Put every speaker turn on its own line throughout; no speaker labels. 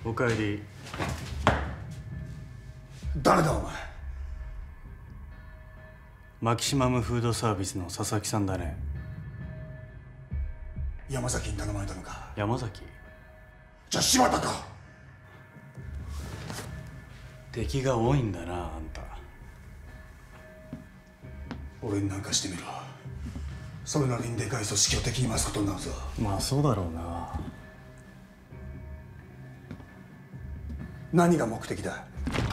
おかえり。
誰だお前。
マキシマムフードサービスの佐々木さんだね。
山崎に頼まれたのか。
山崎？
じゃあ柴田か。
敵が多いんだな、あんた。
俺になんかしてみろ。それなりにでかい組織を敵に回すことになるぞ。
まあそうだろうな。
何が目的だ。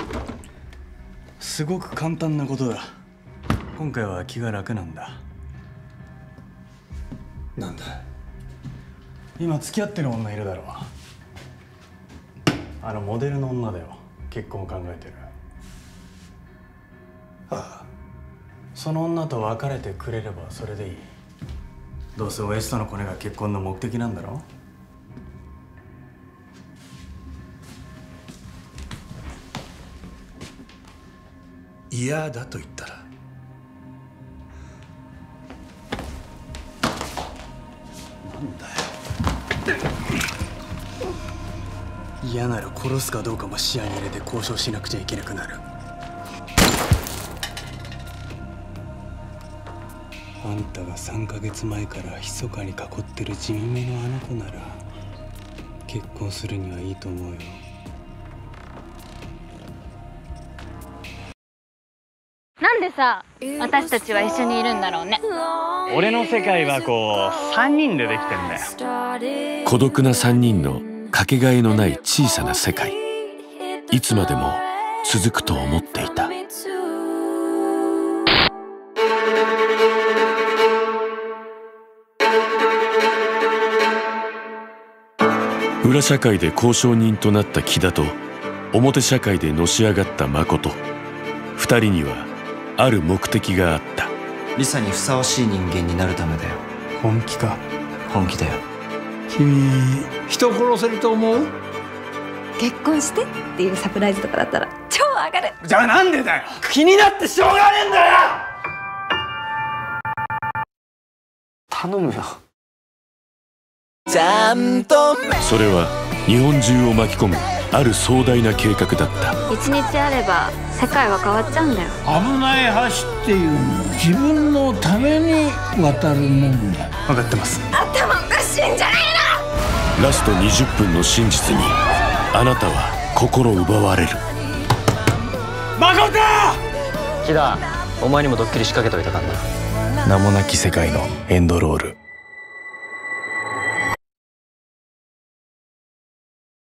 すごく簡単なことだ。今回は気が楽なんだ。
なんだ。
今付き合ってる女いるだろう。あのモデルの女だよ。結婚を考えてる。
ああ。
その女と別れてくれればそれでいい。どうせ親父とのコネが結婚の目的なんだろ。
嫌だと言ったら。なんだよ。
嫌なら殺すかどうかも視野に入れて交渉しなくちゃいけなくなる。あんたが3ヶ月前から密かに囲ってる地味めのあの子なら結婚するにはいいと思うよ。
なんでさ、私たちは一緒にいるんだろうね。
俺の世界はこう3人でできてんだよ。
孤独な3人のかけがえのない小さな世界。いつまでも続くと思っていた。裏社会で交渉人となった木田と表社会でのし上がった誠。二人にはある目的があった。
リサにふさわしい人間になるためだよ。
本気か？
本気だよ。
君、人殺せると思う？
結婚してっていうサプライズとかだったら超上がる。
じゃあなんでだよ。気になってしょうがねえんだよ。
頼むよ。
それは日本中を巻き込むある壮大な計画だった。
一日あれば世界は変わっちゃうんだよ。
危ない橋っていうのは自分のために渡るもんだ。
分かってます。
頭おかしいんじゃないの。
ラスト20分の真実にあなたは心奪われる。
誠！
木田、お前にもドッキリ仕掛けといたからな。
名もなき世界のエンドロール。